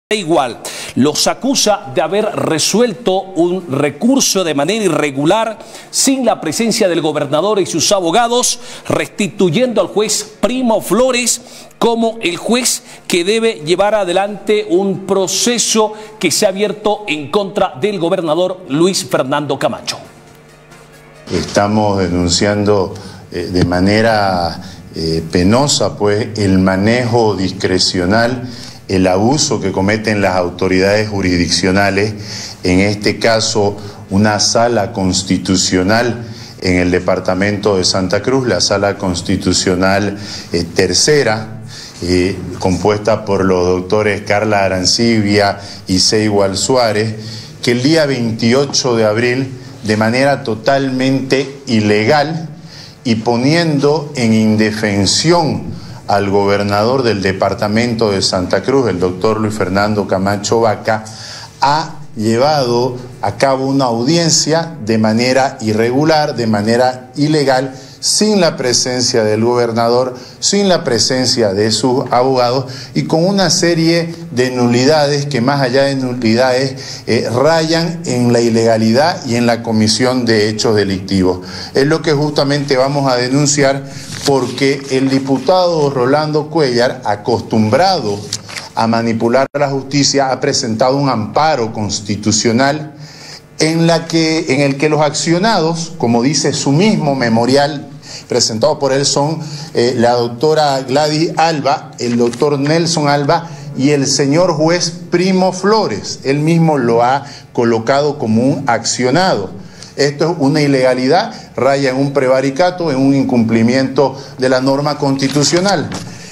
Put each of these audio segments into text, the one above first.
igual. Los acusa de haber resuelto un recurso de manera irregular sin la presencia del gobernador y sus abogados, restituyendo al juez Primo Flores como el juez que debe llevar adelante un proceso que se ha abierto en contra del gobernador Luis Fernando Camacho. Estamos denunciando de manera penosa pues el manejo discrecional, el abuso que cometen las autoridades jurisdiccionales, en este caso una sala constitucional en el departamento de Santa Cruz, la sala constitucional tercera, compuesta por los doctores Carla Arancibia y Seigual Suárez, que el día 28 de abril, de manera totalmente ilegal y poniendo en indefensión al gobernador del departamento de Santa Cruz, el doctor Luis Fernando Camacho Vaca, ha llevado a cabo una audiencia de manera irregular, de manera ilegal, sin la presencia del gobernador, sin la presencia de sus abogados y con una serie de nulidades que, más allá de nulidades, rayan en la ilegalidad y en la comisión de hechos delictivos. Es lo que justamente vamos a denunciar, porque el diputado Rolando Cuéllar, acostumbrado a manipular la justicia, ha presentado un amparo constitucional en el que los accionados, como dice su mismo memorial presentado por él, son la doctora Gladys Alba, el doctor Nelson Alba y el señor juez Primo Flores. Él mismo lo ha colocado como un accionado. Esto es una ilegalidad, raya en un prevaricato, en un incumplimiento de la norma constitucional.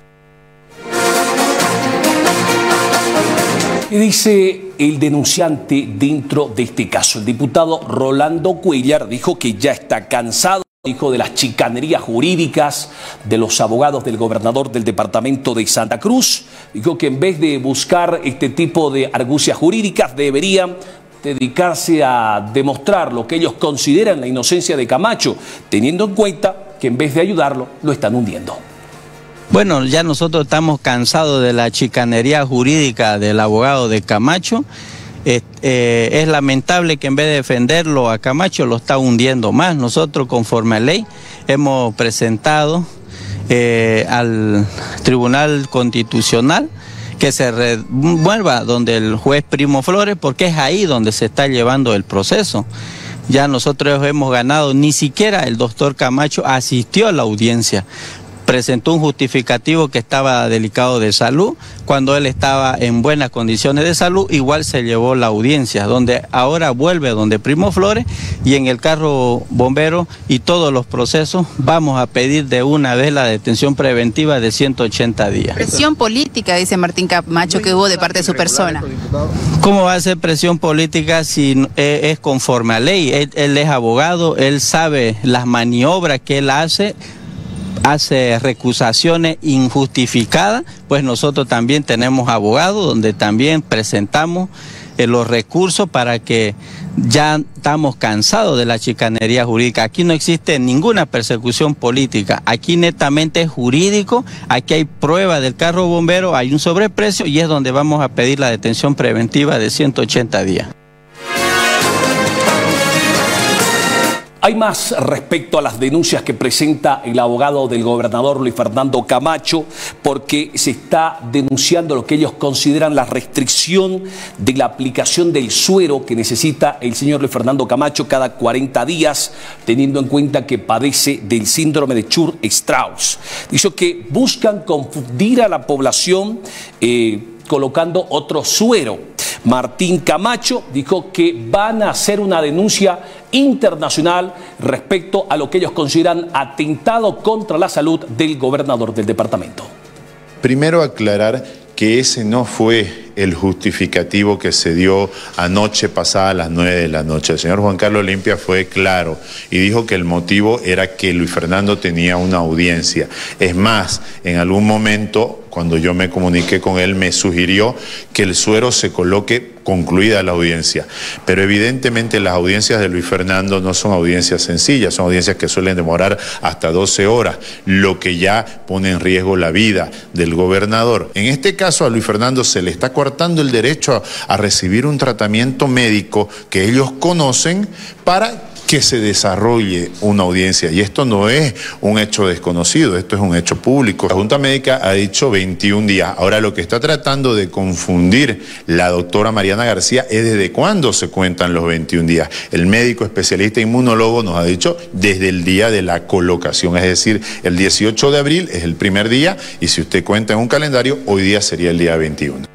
Y dice el denunciante dentro de este caso, el diputado Rolando Cuéllar, dijo que ya está cansado, dijo, de las chicanerías jurídicas de los abogados del gobernador del departamento de Santa Cruz. Dijo que en vez de buscar este tipo de argucias jurídicas, deberían dedicarse a demostrar lo que ellos consideran la inocencia de Camacho, teniendo en cuenta que en vez de ayudarlo, lo están hundiendo. Bueno, ya nosotros estamos cansados de la chicanería jurídica del abogado de Camacho. Es lamentable que en vez de defenderlo a Camacho lo está hundiendo más. Nosotros, conforme a ley, hemos presentado al Tribunal Constitucional que se revuelva donde el juez Primo Flores, porque es ahí donde se está llevando el proceso. Ya nosotros hemos ganado, ni siquiera el doctor Camacho asistió a la audiencia. Presentó un justificativo que estaba delicado de salud. Cuando él estaba en buenas condiciones de salud, igual se llevó la audiencia, donde ahora vuelve donde Primo Flores, y en el carro bombero y todos los procesos vamos a pedir de una vez la detención preventiva de 180 días. Presión política, dice Martín Camacho, que hubo de parte de su persona. ¿Cómo va a ser presión política si es conforme a ley? Él es abogado, él sabe las maniobras que él hace recusaciones injustificadas, pues nosotros también tenemos abogados donde también presentamos los recursos para que ya estamos cansados de la chicanería jurídica. Aquí no existe ninguna persecución política, aquí netamente es jurídico, aquí hay prueba del carro bombero, hay un sobreprecio y es donde vamos a pedir la detención preventiva de 180 días. Hay más respecto a las denuncias que presenta el abogado del gobernador Luis Fernando Camacho, porque se está denunciando lo que ellos consideran la restricción de la aplicación del suero que necesita el señor Luis Fernando Camacho cada 40 días, teniendo en cuenta que padece del síndrome de Church-Strauss. Dice que buscan confundir a la población colocando otro suero. Martín Camacho dijo que van a hacer una denuncia internacional respecto a lo que ellos consideran atentado contra la salud del gobernador del departamento. Primero aclarar que ese no fue el justificativo que se dio anoche pasada a las 9 de la noche. El señor Juan Carlos Limpia fue claro y dijo que el motivo era que Luis Fernando tenía una audiencia. Es más, en algún momento, cuando yo me comuniqué con él, me sugirió que el suero se coloque concluida la audiencia. Pero evidentemente las audiencias de Luis Fernando no son audiencias sencillas, son audiencias que suelen demorar hasta 12 horas, lo que ya pone en riesgo la vida del gobernador. En este caso a Luis Fernando se le está coartando el derecho a recibir un tratamiento médico que ellos conocen para que se desarrolle una audiencia. Y esto no es un hecho desconocido, esto es un hecho público. La Junta Médica ha dicho 21 días. Ahora lo que está tratando de confundir la doctora Mariana García es desde cuándo se cuentan los 21 días. El médico especialista inmunólogo nos ha dicho desde el día de la colocación, es decir, el 18 de abril es el primer día y si usted cuenta en un calendario, hoy día sería el día 21.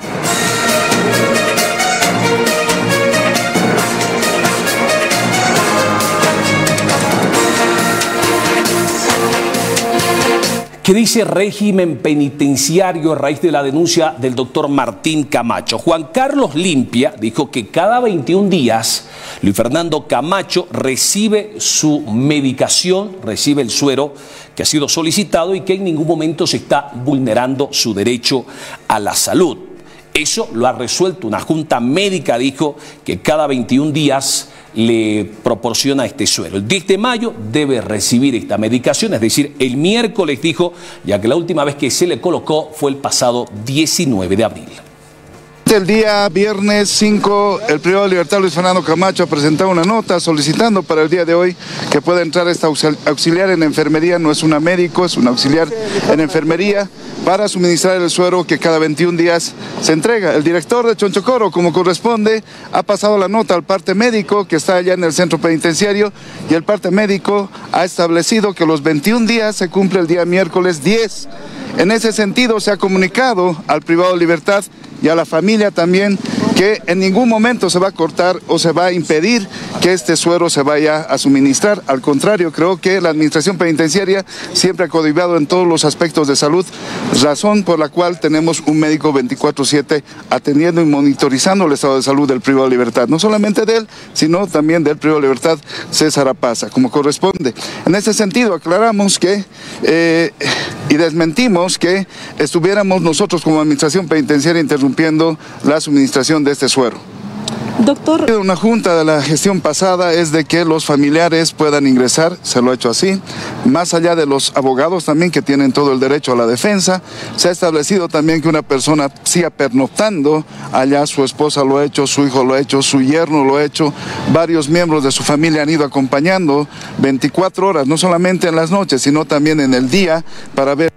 ¿Qué dice régimen penitenciario a raíz de la denuncia del doctor Martín Camacho? Juan Carlos Limpia dijo que cada 21 días Luis Fernando Camacho recibe su medicación, recibe el suero que ha sido solicitado y que en ningún momento se está vulnerando su derecho a la salud. Eso lo ha resuelto una junta médica, dijo que cada 21 días le proporciona este suero. El 10 de mayo debe recibir esta medicación, es decir, el miércoles dijo, ya que la última vez que se le colocó fue el pasado 19 de abril. El día viernes 5, el privado de libertad Luis Fernando Camacho ha presentado una nota solicitando para el día de hoy que pueda entrar esta auxiliar en enfermería, no es una médico, es una auxiliar en enfermería, para suministrar el suero que cada 21 días se entrega. El director de Chonchocoro, como corresponde, ha pasado la nota al parte médico que está allá en el centro penitenciario y el parte médico ha establecido que los 21 días se cumple el día miércoles 10. En ese sentido se ha comunicado al privado de libertad y a la familia también que en ningún momento se va a cortar o se va a impedir que este suero se vaya a suministrar. Al contrario, creo que la administración penitenciaria siempre ha coadyuvado en todos los aspectos de salud, razón por la cual tenemos un médico 24/7 atendiendo y monitorizando el estado de salud del privado de libertad, no solamente de él, sino también del privado de libertad César Apaza, como corresponde. En ese sentido, aclaramos que y desmentimos que estuviéramos nosotros como administración penitenciaria interrumpiendo la suministración de este suero. Doctor, una junta de la gestión pasada es de que los familiares puedan ingresar, se lo ha hecho así, más allá de los abogados también que tienen todo el derecho a la defensa, se ha establecido también que una persona siga pernoctando allá, su esposa lo ha hecho, su hijo lo ha hecho, su yerno lo ha hecho, varios miembros de su familia han ido acompañando 24 horas, no solamente en las noches, sino también en el día, para ver.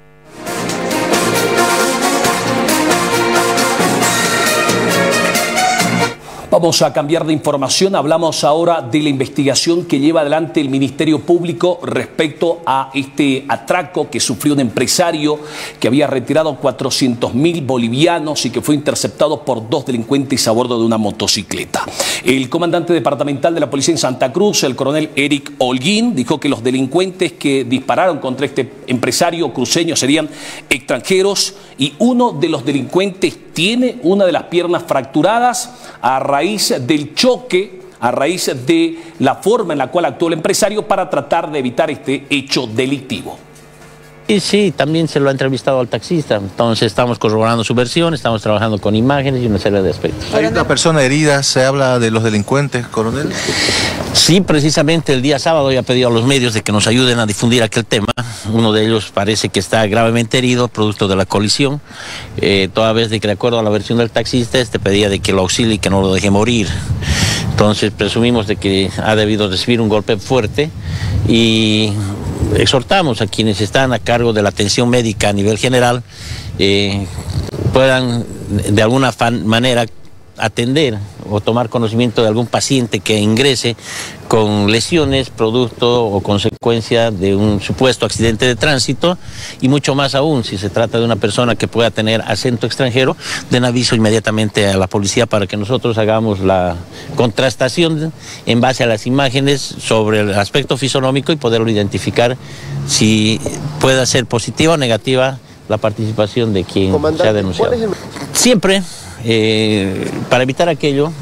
Vamos a cambiar de información, hablamos ahora de la investigación que lleva adelante el Ministerio Público respecto a este atraco que sufrió un empresario que había retirado 400.000 bolivianos y que fue interceptado por 2 delincuentes a bordo de una motocicleta. El comandante departamental de la policía en Santa Cruz, el coronel Eric Holguín, dijo que los delincuentes que dispararon contra este empresario cruceño serían extranjeros y uno de los delincuentes tiene una de las piernas fracturadas a raíz del choque, a raíz de la forma en la cual actuó el empresario para tratar de evitar este hecho delictivo. Y sí, también se lo ha entrevistado al taxista, entonces estamos corroborando su versión, estamos trabajando con imágenes y una serie de aspectos. ¿Hay una persona herida? ¿Se habla de los delincuentes, coronel? Sí, precisamente el día sábado ya he pedido a los medios de que nos ayuden a difundir aquel tema. Uno de ellos parece que está gravemente herido, producto de la colisión, toda vez de que de acuerdo a la versión del taxista, pedía de que lo auxilie y que no lo deje morir. Entonces presumimos de que ha debido recibir un golpe fuerte y exhortamos a quienes están a cargo de la atención médica a nivel general puedan de alguna manera atender o tomar conocimiento de algún paciente que ingrese con lesiones producto o consecuencia de un supuesto accidente de tránsito y mucho más aún si se trata de una persona que pueda tener acento extranjero, den aviso inmediatamente a la policía para que nosotros hagamos la contrastación en base a las imágenes sobre el aspecto fisonómico y poderlo identificar si pueda ser positiva o negativa la participación de quien se ha denunciado. Siempre, para evitar aquello,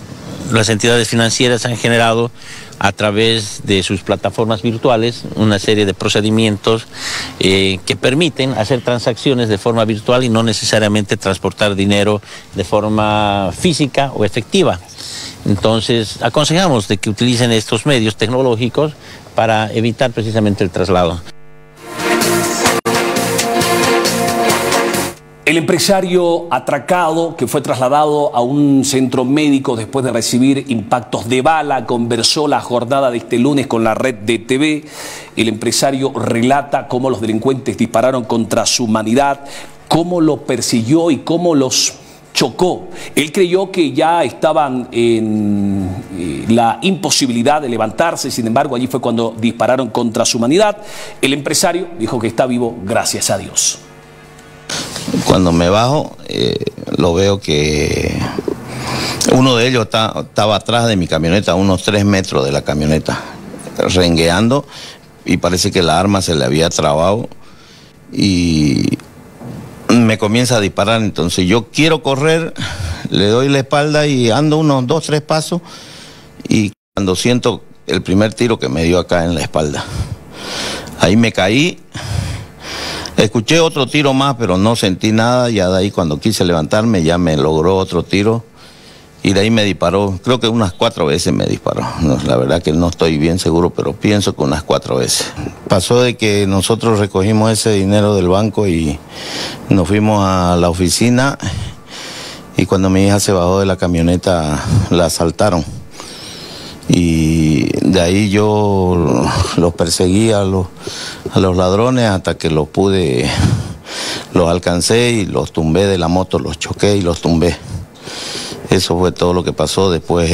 las entidades financieras han generado a través de sus plataformas virtuales una serie de procedimientos que permiten hacer transacciones de forma virtual y no necesariamente transportar dinero de forma física o efectiva. Entonces, aconsejamos de que utilicen estos medios tecnológicos para evitar precisamente el traslado. El empresario atracado, que fue trasladado a un centro médico después de recibir impactos de bala, conversó la jornada de este lunes con la red de TV. El empresario relata cómo los delincuentes dispararon contra su humanidad, cómo lo persiguió y cómo los chocó. Él creyó que ya estaban en la imposibilidad de levantarse, sin embargo, allí fue cuando dispararon contra su humanidad. El empresario dijo que está vivo, gracias a Dios. Cuando me bajo, lo veo que uno de ellos estaba atrás de mi camioneta, a unos 3 metros de la camioneta, rengueando, y parece que la arma se le había trabado y me comienza a disparar. Entonces yo quiero correr, le doy la espalda y ando unos 2 o 3 pasos, y cuando siento el primer tiro que me dio acá en la espalda, ahí me caí. Escuché otro tiro más, pero no sentí nada. Ya de ahí, cuando quise levantarme, ya me logró otro tiro. Y de ahí me disparó, creo que unas 4 veces me disparó. No, la verdad que no estoy bien seguro, pero pienso que unas 4 veces. Pasó de que nosotros recogimos ese dinero del banco y nos fuimos a la oficina. Y cuando mi hija se bajó de la camioneta, la asaltaron. Y de ahí yo los perseguí a los ladrones hasta que los alcancé y los tumbé de la moto, los choqué y los tumbé. Eso fue todo lo que pasó. Después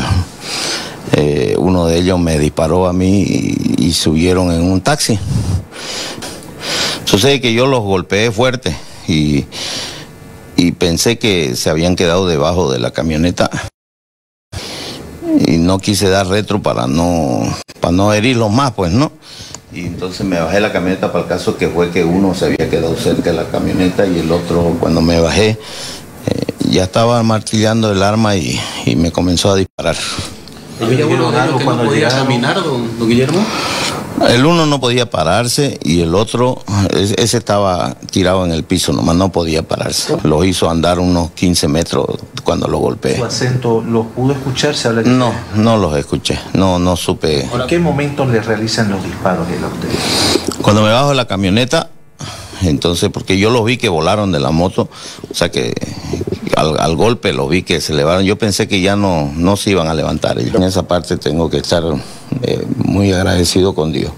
uno de ellos me disparó a mí y subieron en un taxi. Sucede que yo los golpeé fuerte y pensé que se habían quedado debajo de la camioneta. Y no quise dar retro para no herirlos más, pues, ¿no? Y entonces me bajé la camioneta para el caso que fue que uno se había quedado cerca de la camioneta y el otro, cuando me bajé, ya estaba martillando el arma y me comenzó a disparar. ¿Había uno de ellos que no podía caminar, don Guillermo? El uno no podía pararse y el otro, ese estaba tirado en el piso, nomás no podía pararse. Los hizo andar unos 15 metros cuando lo golpeé. ¿Su acento los pudo escuchar? ¿Se habla que no los escuché, no supe. ¿En qué momento le realizan los disparos a usted? Cuando me bajo de la camioneta, entonces, porque yo los vi que volaron de la moto, o sea que al golpe los vi que se elevaron. Yo pensé que ya no se iban a levantar. Y en esa parte tengo que estar muy agradecido con Dios.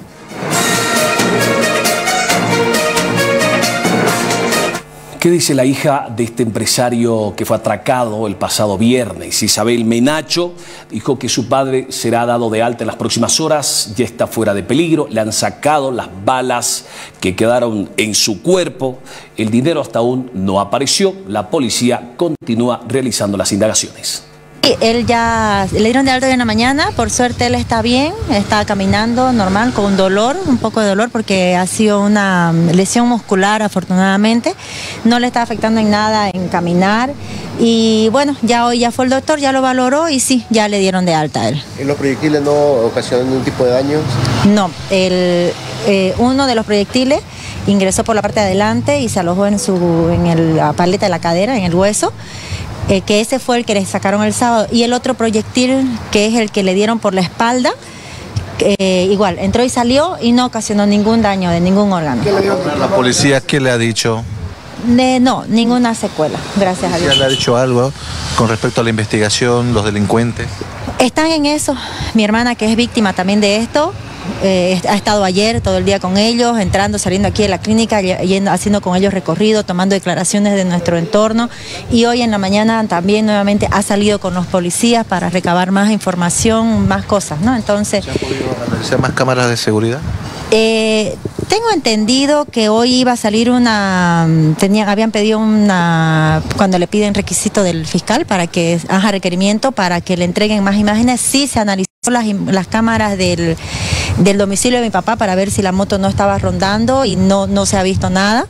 ¿Qué dice la hija de este empresario que fue atracado el pasado viernes? Isabel Menacho dijo que su padre será dado de alta en las próximas horas, ya está fuera de peligro, le han sacado las balas que quedaron en su cuerpo, el dinero hasta aún no apareció, la policía continúa realizando las indagaciones. Él ya le dieron de alta hoy en la mañana, por suerte él está bien, está caminando normal, con dolor, un poco de dolor porque ha sido una lesión muscular afortunadamente, no le está afectando en nada en caminar y bueno, ya hoy ya fue el doctor, ya lo valoró y sí, ya le dieron de alta a él. ¿En los proyectiles no ocasionan ningún tipo de daños? No, uno de los proyectiles ingresó por la parte de adelante y se alojó en la paleta de la cadera, en el hueso. Que ese fue el que le sacaron el sábado, y el otro proyectil, que es el que le dieron por la espalda, igual, entró y salió y no ocasionó ningún daño de ningún órgano. ¿La policía qué le ha dicho? No, ninguna secuela, gracias a Dios. ¿Ya le ha dicho algo con respecto a la investigación, los delincuentes? Están en eso. Mi hermana, que es víctima también de esto, ha estado ayer todo el día con ellos, entrando, saliendo aquí de la clínica, haciendo con ellos recorrido, tomando declaraciones de nuestro entorno, y hoy en la mañana también nuevamente ha salido con los policías para recabar más información, más cosas, ¿no? Entonces, ¿se han podido analizar más cámaras de seguridad? Tengo entendido que hoy iba a salir habían pedido cuando le piden requisito del fiscal para que haga requerimiento para que le entreguen más imágenes. Sí se analizó las cámaras del domicilio de mi papá para ver si la moto no estaba rondando y no se ha visto nada.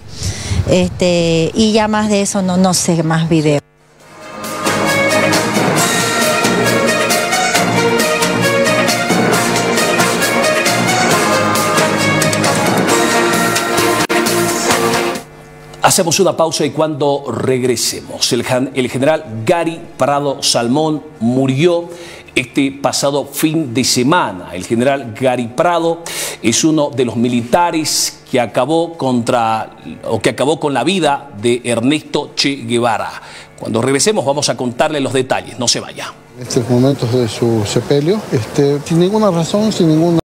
Y ya más de eso no sé más videos. Hacemos una pausa y cuando regresemos, el general Gary Prado Salmón murió este pasado fin de semana. El general Gary Prado es uno de los militares que acabó con la vida de Ernesto Che Guevara. Cuando regresemos vamos a contarle los detalles, no se vaya. En estos momentos de su sepelio, sin ninguna razón, sin ninguna